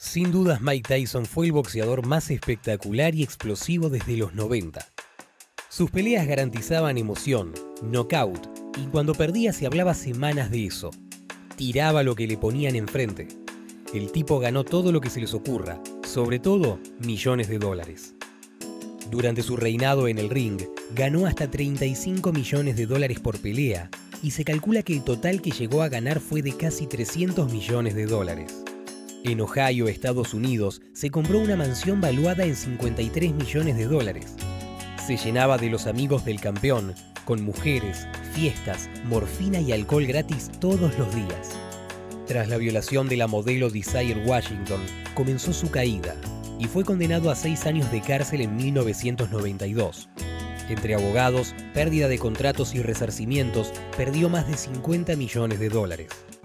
Sin dudas, Mike Tyson fue el boxeador más espectacular y explosivo desde los 90. Sus peleas garantizaban emoción, knockout, y cuando perdía se hablaba semanas de eso. Tiraba lo que le ponían enfrente. El tipo ganó todo lo que se les ocurra, sobre todo millones de dólares. Durante su reinado en el ring, ganó hasta 35 millones de dólares por pelea, y se calcula que el total que llegó a ganar fue de casi 300 millones de dólares. En Ohio, Estados Unidos, se compró una mansión valuada en 53 millones de dólares. Se llenaba de los amigos del campeón, con mujeres, fiestas, morfina y alcohol gratis todos los días. Tras la violación de la modelo Desire Washington, comenzó su caída y fue condenado a 6 años de cárcel en 1992. Entre abogados, pérdida de contratos y resarcimientos, perdió más de 50 millones de dólares.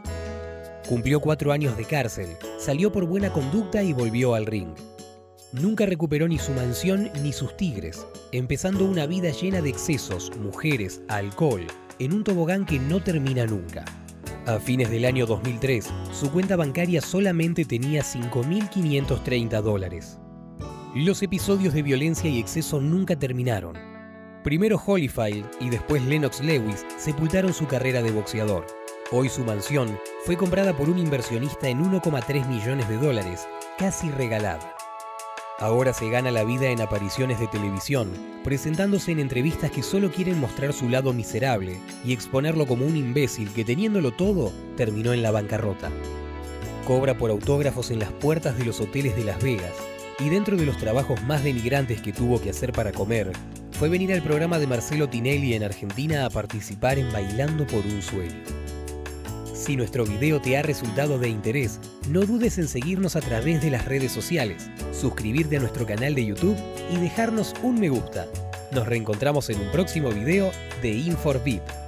Cumplió 4 años de cárcel, salió por buena conducta y volvió al ring. Nunca recuperó ni su mansión ni sus tigres, empezando una vida llena de excesos, mujeres, alcohol, en un tobogán que no termina nunca. A fines del año 2003, su cuenta bancaria solamente tenía 5.530 dólares. Los episodios de violencia y exceso nunca terminaron. Primero Holyfield y después Lennox Lewis sepultaron su carrera de boxeador. Hoy su mansión fue comprada por un inversionista en 1,3 millones de dólares, casi regalada. Ahora se gana la vida en apariciones de televisión, presentándose en entrevistas que solo quieren mostrar su lado miserable y exponerlo como un imbécil que, teniéndolo todo, terminó en la bancarrota. Cobra por autógrafos en las puertas de los hoteles de Las Vegas, y dentro de los trabajos más denigrantes que tuvo que hacer para comer, fue venir al programa de Marcelo Tinelli en Argentina a participar en Bailando por un Sueño. Si nuestro video te ha resultado de interés, no dudes en seguirnos a través de las redes sociales, suscribirte a nuestro canal de YouTube y dejarnos un me gusta. Nos reencontramos en un próximo video de Infor VIP.